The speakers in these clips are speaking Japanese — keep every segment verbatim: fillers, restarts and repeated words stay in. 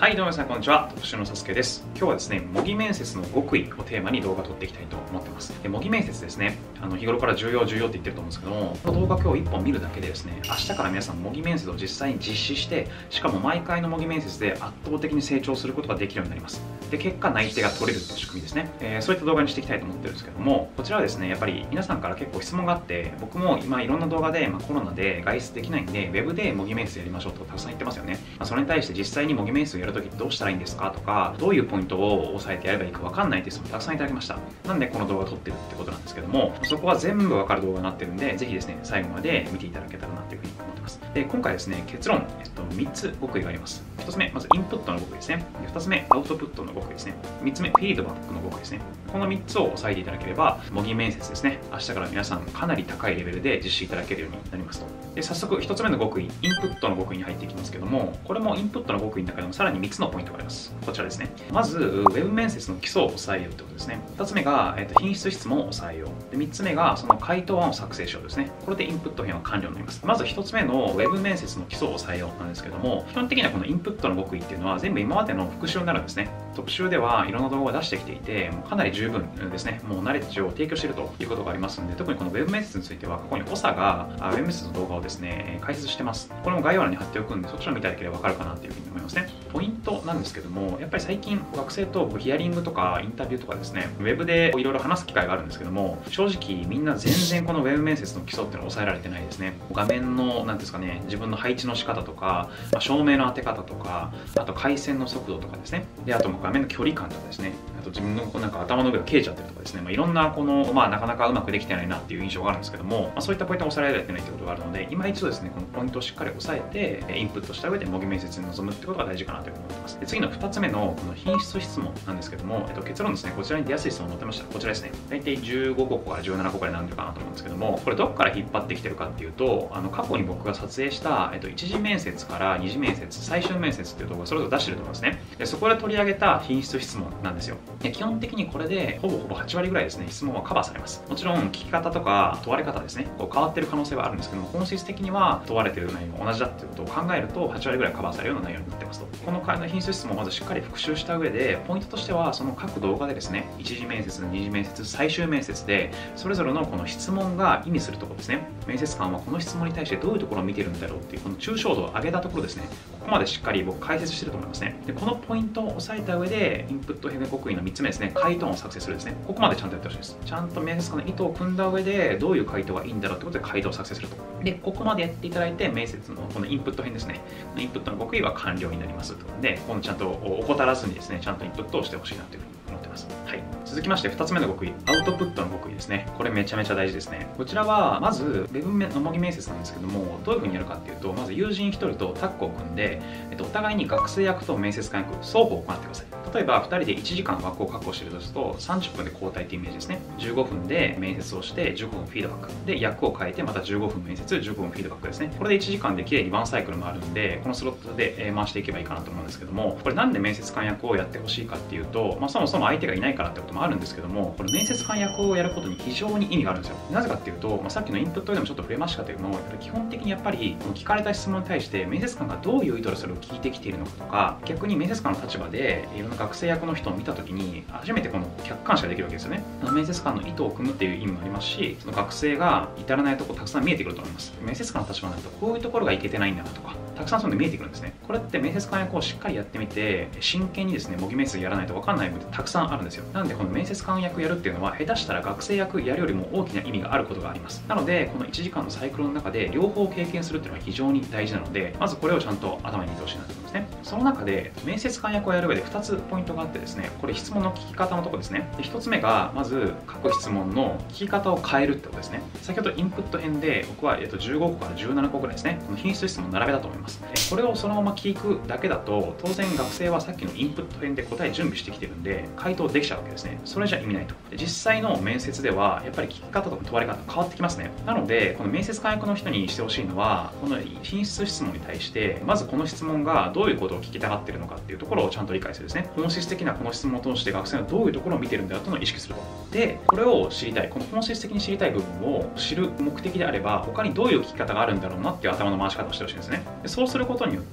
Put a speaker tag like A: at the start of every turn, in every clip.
A: はい、どうも皆さん、こんにちは。特集のさすけです。今日はですね、模擬面接の極意をテーマに動画を撮っていきたいと思ってます。で模擬面接ですね、あの日頃から重要、重要って言ってると思うんですけども、この動画今日いっぽん見るだけでですね、明日から皆さん模擬面接を実際に実施して、しかも毎回の模擬面接で圧倒的に成長することができるようになります。で、結果、内定が取れるという仕組みですね。えー、そういった動画にしていきたいと思ってるんですけども、こちらはですね、やっぱり皆さんから結構質問があって、僕も今いろんな動画で、まあ、コロナで外出できないんで、ウェブで模擬面接やりましょうとたくさん言ってますよね。まあ、それに対して実際に模擬面接をやるときどうしたらいいんですかとか、どういうポイントを押さえてやればいいか分かんないっていう質問たくさんいただきました。なんでこの動画を撮ってるってことなんですけども、そこは全部分かる動画になってるんで、ぜひですね、最後まで見ていただけたらなというふうに思ってます。で、今回ですね、結論、えっと、みっつ極意があります。ひとつめ、まずインプットの極意ですね。ふたつめ、アウトプットの極意ですね。みっつめ、フィードバックの極意ですね。このみっつを押さえていただければ、模擬面接ですね、明日から皆さんかなり高いレベルで実施いただけるようになりますと。で、早速ひとつめの極意、インプットの極意に入っていきますけども、これもインプットの極意の中でもさらにみっつのポイントがあります。こちらですね。まず、ウェブ面接の基礎を押さえようってことですね。ふたつめが、えー、と品質質問を押さえよう。で、みっつめが、その回答案を作成しようですね。これでインプット編は完了になります。まずひとつめのウェブ面接の基礎を押さえようなんですけども、基本的にはこのインプットの極意っていうのは全部今までの復習になるんですね。特集ではいろんな動画を出してきていて、もうかなり十分ですね。もうナレッジを提供しているということがありますので、特にこのウェブ面接については、過去に長がウェブ面接の動画をですね、解説してます。これも概要欄に貼っておくんで、そちらを見ていただければわかるかなというふうに思いますね。ポイントなんですけども、やっぱり最近学生とヒアリングとかインタビューとかですね、ウェブでいろいろ話す機会があるんですけども、正直みんな全然このウェブ面接の基礎っていうのを抑えられてないですね。画面の、なんですかね、自分の配置の仕方とか、まあ、照明の当て方とか、あと回線の速度とかですね。で、あと画面の距離感とかですね。あと自分のこうなんか頭の上が切れちゃってるとかですね。まあ、いろんなこの、まあなかなかうまくできてないなっていう印象があるんですけども、まあ、そういったポイントを抑えられてないってことがあるので、今一度ですね、このポイントをしっかり押さえて、インプットした上で模擬面接に臨むってことが大事かなというふうに思ってます。で、次のふたつめのこの品質質問なんですけども、えっと、結論ですね、こちらに出やすい質問を載ってました。こちらですね。大体じゅうごこからじゅうななこくらいなんでるかなと思うんですけども、これどこから引っ張ってきてるかっていうと、あの過去に僕が撮影した、えっと、一次面接から二次面接、最終面接っていう動画をそれぞれ出してると思いますね。で、そこで取り上げた品質質問なんですよ。で、基本的にこれでほぼほぼはちわりぐらいですね、質問はカバーされます。もちろん聞き方とか問われ方ですね、こう変わってる可能性はあるんですけども、本質的には問われてる内容も同じだっていうことを考えるとはちわりぐらいカバーされるような内容になってますと。この品質質問をまずしっかり復習した上で、ポイントとしてはその各動画でですね、一次面接、二次面接、最終面接でそれぞれのこの質問が意味するところですね。面接官はこの質問に対してどういうところを見てるんだろうっていうこの抽象度を上げたところですね。ここまでしっかり僕解説してると思いますね。で、このポイントを押さえた上で、インプット編極意のみっつめですね、回答を作成するですね。ここまでちゃんとやってほしいです。ちゃんと面接官の意図を組んだ上で、どういう回答がいいんだろうってことで回答を作成すると。で、ここまでやっていただいて、面接のこのインプット編ですね。インプットの極意は完了になりますということで、このちゃんと怠らずにですね、ちゃんとインプットをしてほしいなというふうに思ってます。はい。続きましてふたつめの極意、アウトプットの極意ですね。これめちゃめちゃ大事ですね。こちらは、まず、ウェブの模擬面接なんですけども、どういうふうにやるかっていうと、まず友人ひとりとタッグを組んで、えっと、お互いに学生役と面接官役、双方行ってください。例えば、ふたりでいちじかん枠を確保しているとすると、さんじゅっぷんで交代っていうイメージですね。じゅうごふんで面接をして、じゅうごふんフィードバック。で、役を変えて、またじゅうごふん面接、じゅうごふんフィードバックですね。これでいちじかんできれいにワンサイクル回るんで、このスロットで回していけばいいかなと思うんですけども、これなんで面接官役をやってほしいかっていうと、まあ、そもそも相手がいないからってこともあるんですけども、これ面接官役をやることに非常に意味があるんですよ。なぜかっていうと、まあ、さっきのインプットでもちょっと触れましたけども、基本的にやっぱり聞かれた質問に対して面接官がどういう意図でそれを聞いてきているのかとか、逆に面接官の立場でいろんな学生役の人を見たときに初めてこの客観視ができるわけですよね。面接官の意図を組むっていう意味もありますし、その学生が至らないところたくさん見えてくると思います。面接官の立場になるとこういうところがいけてないんだなとか、たくさんそういうの見えてくるんですね。これって面接官役をしっかりやってみて、真剣にですね、模擬面接やらないと分かんない部分ってたくさんあるんですよ。なので、この面接官役やるっていうのは、下手したら学生役やるよりも大きな意味があることがあります。なので、このいちじかんのサイクルの中で両方経験するっていうのは非常に大事なので、まずこれをちゃんと頭に入れてほしいなと思いますね。その中で、面接官役をやる上でふたつポイントがあってですね、これ質問の聞き方のところですね。で、ひとつめが、まず各質問の聞き方を変えるってことですね。先ほどインプット編で、僕はじゅうごこからじゅうななこぐらいですね、この品質質問を並べたと思います。これをそのまま聞くだけだと、当然学生はさっきのインプット編で答え準備してきてるんで、回答できちゃうわけですね。それじゃ意味ないと。実際の面接では、やっぱり聞き方とか問われ方変わってきますね。なので、この面接官役の人にしてほしいのは、この品質質問に対して、まずこの質問がどういうことを聞きたがってるのかっていうところをちゃんと理解するですね。本質的なこの質問を通して学生のどういうところを見てるんだというのを意識すると。で、これを知りたい、この本質的に知りたい部分を知る目的であれば、他にどういう聞き方があるんだろうなっていう頭の回し方をしてほしいんですね。でそうすることによって、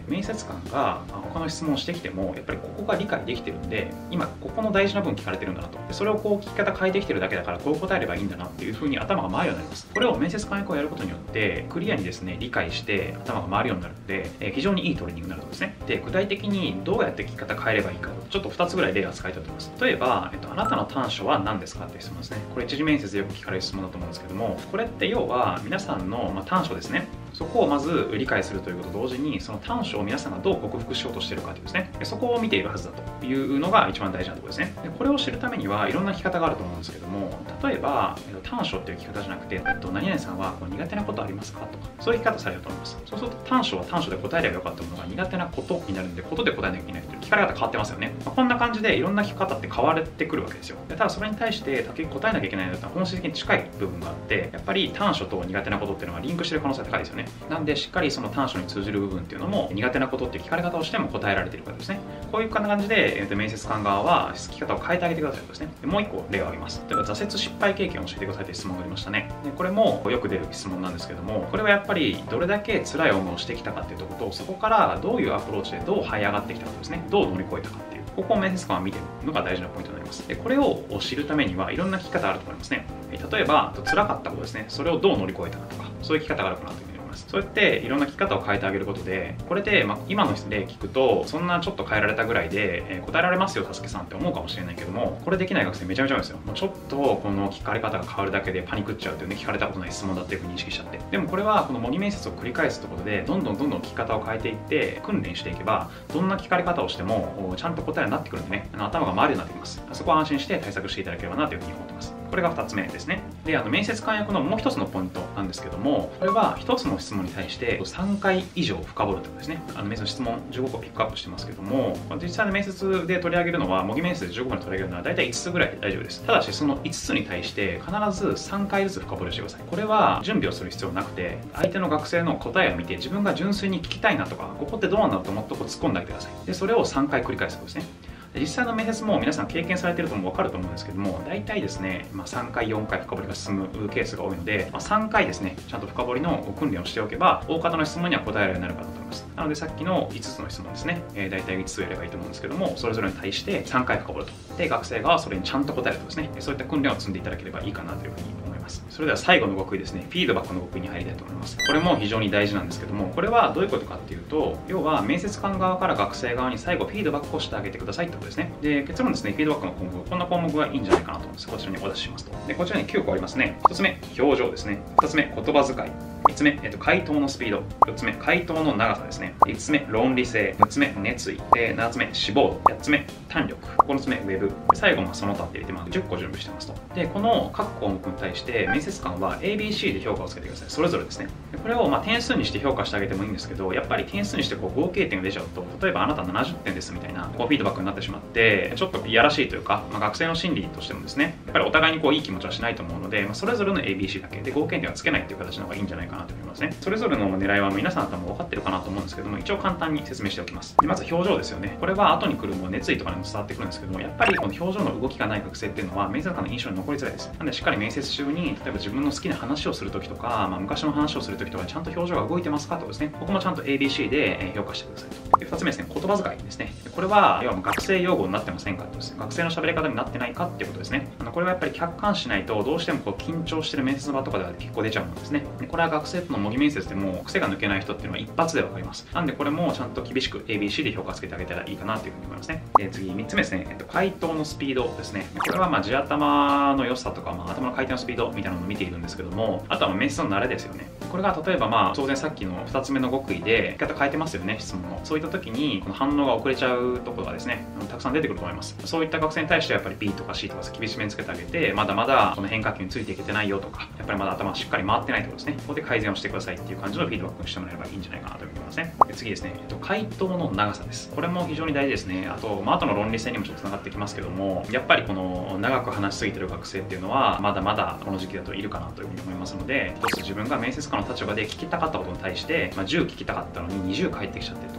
A: 面接官が他の質問をしてきても、やっぱりここが理解できてるんで、今ここの大事な部分聞かれてるんだなと。でそれをこう聞き方変えてきてるだけだから、こう答えればいいんだなっていうふうに頭が回るようになります。これを面接官役をやることによって、クリアにですね、理解して頭が回るようになるので、えー、非常にいいトレーニングになるとですね。で、具体的にどうやって聞き方変えればいいか、ちょっとふたつぐらい例が使いたいと思います。例えば、えっと、あなたの短所は何ですかっていう質問ですね。これ一次面接でよく聞かれる質問だと思うんですけども、これって要は皆さんの、まあ、短所ですね。そこをまず理解するということと同時に、その短所を皆さんがどう克服しようとしているかというですね、そこを見ているはずだというのが一番大事なところですね。でこれを知るためにはいろんな聞き方があると思うんですけども、例えば、短所っていう聞き方じゃなくて、えっと、何々さんはこう苦手なことありますかとか、そういう聞き方されると思います。そうすると短所は短所で答えればよかったものが苦手なことになるんで、ことで答えなきゃいけないという聞かれ方変わってますよね。まあ、こんな感じでいろんな聞き方って変わってくるわけですよ。でただそれに対して答えなきゃいけないのだったら本質的に近い部分があって、やっぱり短所と苦手なことっていうのはリンクしてる可能性が高いですよね。なんでしっかりその短所に通じる部分っていうのも、苦手なことっていう聞かれ方をしても答えられているからですね。こういう感じで、えー、と面接官側は聞き方を変えてあげてくださいとですね。でもう一個例を挙げます。例えば挫折失敗経験を教えてくださいという質問がありましたね。でこれもよく出る質問なんですけども、これはやっぱりどれだけ辛い思いをしてきたかっていうところと、そこからどういうアプローチでどう這い上がってきたかですね、どう乗り越えたかっていう、ここを面接官は見てるのが大事なポイントになります。でこれを知るためにはいろんな聞き方あると思いますね。例えば辛かったことですね、それをどう乗り越えたかとか、そういう聞き方があるかなというふうに思います。そうやっていろんな聞き方を変えてあげることで、これで、まあ、今の例聞くとそんなちょっと変えられたぐらいで、えー、答えられますよたすけさんって思うかもしれないけども、これできない学生めちゃめちゃ多いんですよ。もうちょっとこの聞かれ方が変わるだけでパニクっちゃうというね、聞かれたことない質問だっていうふうに意識しちゃって。でもこれはこの模擬面接を繰り返すところで、どんどんどんどん聞き方を変えていって訓練していけば、どんな聞かれ方をしてもちゃんと答えになってくるんでね、あの頭が回るようになってきます。そこは安心して対策していただければなというふうに思ってます。これがふたつめですね。で、あの面接官役のもう一つのポイントなんですけども、これはひとつの質問に対してさんかい以上深掘るということですね。あの面接の質問じゅうごこピックアップしてますけども、実際の面接で取り上げるのは、模擬面接でじゅうごこで取り上げるのは大体いつつぐらいで大丈夫です。ただし、そのいつつに対して必ずさんかいずつ深掘りしてください。これは準備をする必要なくて、相手の学生の答えを見て自分が純粋に聞きたいなとか、ここってどうなんだろうと思ってこう突っ込んであげてください。で、それをさんかい繰り返すことですね。実際の面接も皆さん経験されているとも分かると思うんですけども、大体ですね、まあ、さんかいよんかい深掘りが進むケースが多いので、まあ、さんかいですねちゃんと深掘りの訓練をしておけば大方の質問には答えられるようになるかと思います。なのでさっきのいつつの質問ですね、えー、大体いつつやればいいと思うんですけども、それぞれに対してさんかい深掘ると。で、学生がそれにちゃんと答えるとですね、そういった訓練を積んでいただければいいかなというふうに思います。それでは最後の極意ですね、フィードバックの極意に入りたいと思います。これも非常に大事なんですけども、これはどういうことかっていうと、要は面接官側から学生側に最後フィードバックをしてあげてくださいってことですね。で、結論ですね、フィードバックの項目、こんな項目がいいんじゃないかなと思うんです。こちらにお出ししますと。で、こちらにきゅうこありますね。ひとつめ、表情ですね。ふたつめ、言葉遣い。みっつめ、えっと、回答のスピード。よっつめ、回答の長さですね。いつつめ、論理性。むっつめ、熱意。で、ななつめ、志望度。やっつめ、胆力。ここのつめ、ウェブ。最後、まあ、その他って入れて、まあ、じゅっこ準備してますと。で、この各項目に対して、面接官は エービーシー で評価をつけてください。それぞれですね。でこれを、まあ、点数にして評価してあげてもいいんですけど、やっぱり点数にしてこう合計点が出ちゃうと、例えばあなたななじゅってんですみたいな、こうフィードバックになってしまって、ちょっといやらしいというか、まあ、学生の心理としてもですね、やっぱりお互いにこういい気持ちはしないと思うので、まあ、それぞれの エービーシー だけで合計点はつけないっていう形の方がいいんじゃないかなと思いますね。それぞれの狙いは皆さん多分分かってるかなと思うんですけども、一応簡単に説明しておきます。でまず表情ですよね。これは後に来るもう熱意とかにも伝わってくるんですけども、やっぱりこの表情の動きがない学生っていうのは面接官の印象に残りづらいです。なのでしっかり面接中に、例えば自分の好きな話をするときとか、まあ、昔の話をするときとかちゃんと表情が動いてますかとですね、ここもちゃんと エービーシー で評価してくださいと。でふたつめですね、言葉遣いですね。これは要は学生用語になってませんかとですね、学生の喋り方になってないかっていうことですね。あのこれはやっぱり客観視しないとどうしてもこう緊張してる面接の場とかでは結構出ちゃうんですね。でこれは学生との模擬面接でも癖が抜けない人っていうのは一発で分かります。なんでこれもちゃんと厳しく エービーシー で評価つけてあげたらいいかなというふうに思いますね。で次みっつめですね、えっと、回答のスピードですね。これはまあ地頭の良さとか、まあ、頭の回転のスピードみたいなのを見ているんですけども、あとは面接の慣れですよね。これが例えばまあ当然さっきのふたつめの極意で聞き方変えてますよね、質問の。そういった時にこの反応が遅れちゃうところがですね、たくさん出てくると思います。そういった学生に対してはやっぱり ビー とか シー とか厳しめにつけてあげて、まだまだこの変化球についていけてないよとか、やっぱりまだ頭がしっかり回ってないところですね。ここで改善をしてくださいっていう感じのフィードバックにしてもらえればいいんじゃないかなと思いますね。で次ですね、えっと、回答の長さです。これも非常に大事ですね。あと、まあ後の論理性にもちょっとつながってきますけども、やっぱりこの長く話しすぎてる学生っていうのはまだまだこの時期だといるかなというふうに思いますので、一つ自分が面接官の立場で聞きたかったことに対して、まあ、じゅう聞きたかったのににじゅう返ってきちゃってるとか、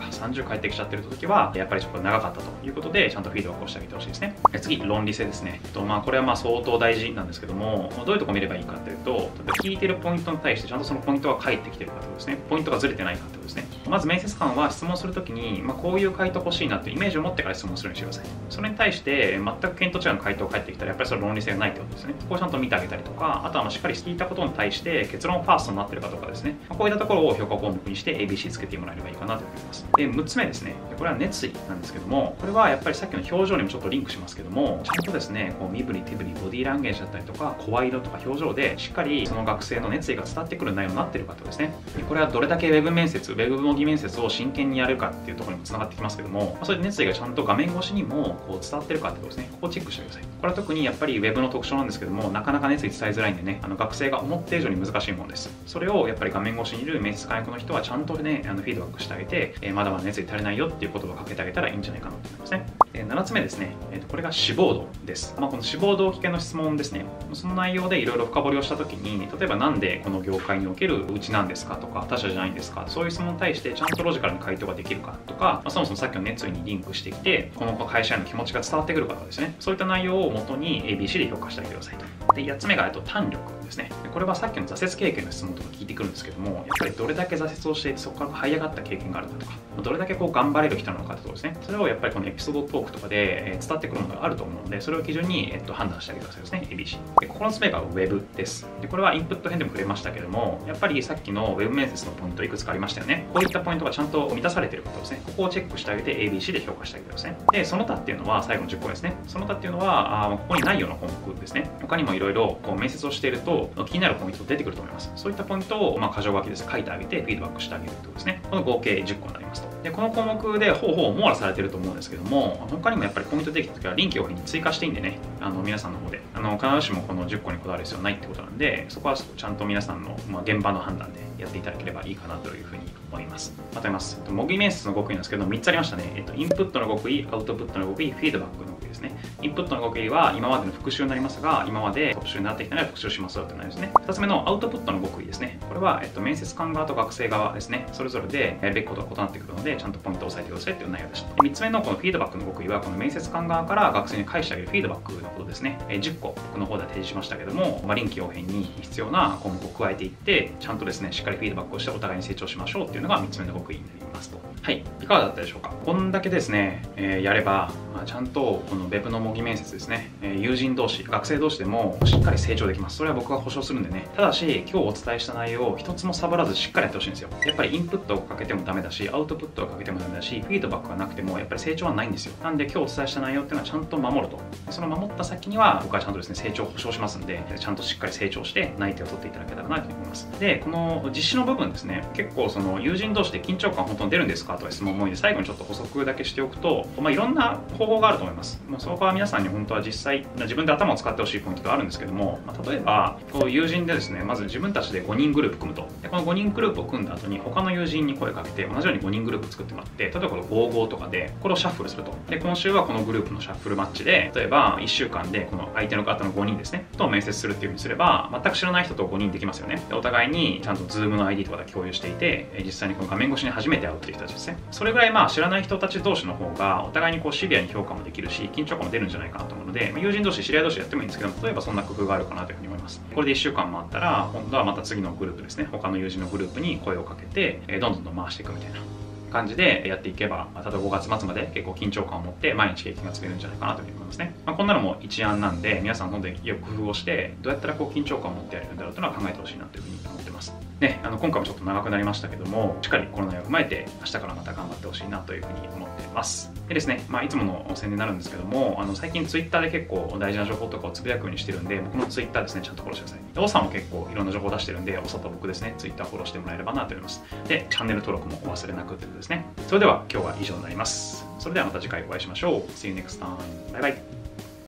A: かさんじゅう返ってきちゃってる時はやっぱりちょっと長かったということでちゃんとフィードバックをしてあげてほしいですね。次、論理性ですね。とまあこれはまあ相当大事なんですけども、どういうとこ見ればいいかというと、例えば聞いてるポイントに対してちゃんとそのポイントが返ってきてるかということですね。ポイントがずれてないかということですね。まず面接官は質問するときに、まあ、こういう回答欲しいなというイメージを持ってから質問するようにしてください。それに対して全く見当違いの回答が返ってきたらやっぱりそれ論理性がないってことですね。ここをちゃんと見てあげたりとか、あとはまあしっかり聞いたことに対して結論ファーストになってるかどうかですね。まあ、こういったところを評価項目にして エービーシー つけてもらえればいいかなと思います。で、むっつめですね。これは熱意なんですけども、これはやっぱりさっきの表情にもちょっとリンクしますけども、ちゃんとですね、こう身振り手振りボディーランゲージだったりとか声色とか表情でしっかりその学生の熱意が伝わってくる内容になってるかとですね。でこれはどれだけ Web 面接、Web 模擬面接を真剣にやるかっていうところにもつながってきますけども、そういう熱意がちゃんと画面越しにもこう伝わってるかってことですね。ここをチェックしてください。これは特にやっぱり Web の特徴なんですけども、なかなか熱意伝えづらいんでね、あの学生が思って以上に難しいものです。それをやっぱり画面越しにいる面接官役の人はちゃんとね、あのフィードバックしてあげて、えー、まだまだ熱意足りないよっていう言葉をかけてあげたらいいんじゃないかなと思いますね。えー、ななつめですね、えーと、これが志望度です。まあ、この志望動機系の質問ですね。その内容でいろいろ深掘りをしたときに、例えばなんでこの業界におけるうちなんですかとか、他社じゃないんですか、そういう質問に対してちゃんとロジカルに回答ができるかとか、まあ、そもそもさっきの熱意にリンクしてきて、この会社への気持ちが伝わってくるかとかですね、そういった内容を元に エービーシー で評価してあげてくださいと。で、やっつめが、えっと、胆力ですね。これはさっきの挫折経験の質問とか聞いてくるんですけども、やっぱりどれだけ挫折をしていてそこから這い上がった経験があるかとか、どれだけこう頑張れる人なのかってことですね。それをやっぱりこのエピソードトークとかで伝わってくるものがあると思うので、それを基準に、えっと、判断してあげてくださいですね、エービーシー。で、ここのつめが Web です。で、これはインプット編でも触れましたけども、やっぱりさっきの Web 面接のポイントいくつかありましたよね。こういったポイントがちゃんと満たされていることですね。ここをチェックしてあげて エービーシー で評価してあげてください。で、その他っていうのは最後のじゅっこですね。その他っていうのは、あここにないような項目ですね。他にもいろいろ面接をしていると気になるポイント出てくると思います。そういったポイントを、まあ、箇条書きです書いてあげてフィードバックしてあげるということですね。この合計じゅっこになりますと。で、この項目でほぼほぼ網羅されてると思うんですけども、他にもやっぱりポイントできたときは臨機応変に追加していいんでね、あの皆さんの方で、あの必ずしもこのじゅっこにこだわる必要ないってことなんで、そこはちゃんと皆さんの、まあ、現場の判断でやっていただければいいかなというふうに思います。まとめます。模擬面接の極意なんですけど、みっつありましたね。えっと、インプットの極意、アウトプットの極意、フィードバックの極意ですね。インプットの極意は今までの復習になりますが、今まで特集になってきたので復習しますよってなりますね。ふたつめのアウトプットの極意ですね。これは、えっと、面接官側と学生側ですね。それぞれでやるべきことが異なってくるので、ちゃんとポイントを押さえてくださいっていう内容でした。みっつめのこのフィードバックの極意は、この面接官側から学生に返してあげるフィードバックのことですね。えじゅっこ僕の方では提示しましたけども、まあ、臨機応変に必要な項目を加えていって、ちゃんとですね、しっかりフィードバックをしてお互いに成長しましょうっていうのがみっつめの極意になりますと。はい、いかがだったでしょうか。こんだけですね、えー、やれば、まあ、ちゃんとこの Web の模擬面接ですね、えー、友人同士、学生同士でもしっかり成長できます。それは僕が保証するんでね。ただし、今日お伝えした内容を一つもサボらずしっかりやってほしいんですよ。やっぱりインプットをかけてもダメだし、アウトプットをかけてもダメだし、フィードバックがなくてもやっぱり成長はないんですよ。なんで今日お伝えした内容っていうのはちゃんと守ると。その守った先には僕はちゃんとですね、成長を保証しますんで、ちゃんとしっかり成長して内定を取っていただけたらなと思います。で、この実施の部分ですね、結構その友人同士で緊張感本当に出るんですかとか質問も多いんで、最後にちょっと補足だけしておくと、まあ、いろんな方法があると思います。もうそこは皆さんに本当は実際、自分で頭を使ってほしいポイントがあるんですけども、まあ、例えば、こう友人でですね、まず自分たちでごにんグループ組むと。で、このごにんグループを組んだ後に、他の友人に声をかけて、同じようにごにんグループ作ってもらって、例えばこれごごとかで、これをシャッフルすると。で、今週はこのグループのシャッフルマッチで、例えばいっしゅうかんでこの相手の方のごにんですね、と面接するっていう風にすれば、全く知らない人とごにんできますよね。で、お互いにちゃんと Zoom の アイディー とかで共有していて、実際にこの画面越しに初めて会うっていう人たちですね。それぐらいまあ知らない人たち同士の方が、お互いにこうシビアに評価もできるし、緊張感も出るんじゃないかなと思うので、友人同士、知り合い同士やってもいいんですけど、例えばそんな工夫があるかなというふうに思います。これでいっしゅうかんもあったら、今度はまた次のグループですね、他の友人のグループに声をかけて、どんどんどん回していくみたいな感じでやっていけば、例えばごがつまつまで結構緊張感を持って毎日経験が積めるんじゃないかなというふうに思いますね。まあ、こんなのも一案なんで、皆さん本当によく工夫をして、どうやったらこう緊張感を持ってやれるんだろうというのは考えてほしいなというふうに思ってます。ね、あの今回もちょっと長くなりましたけども、しっかりこの内容を踏まえて、明日からまた頑張ってほしいなというふうに思っています。でですね、まあ、いつもの宣伝になるんですけども、あの最近ツイッターで結構大事な情報とかをつぶやくようにしてるんで、僕のツイッターですね、ちゃんとフォローしてください。で、オさんも結構いろんな情報を出してるんで、オさと僕ですね、ツイッターフォローしてもらえればなと思います。で、チャンネル登録もお忘れなくということですね。それでは今日は以上になります。それではまた次回お会いしましょう。See you next time. バイバイ。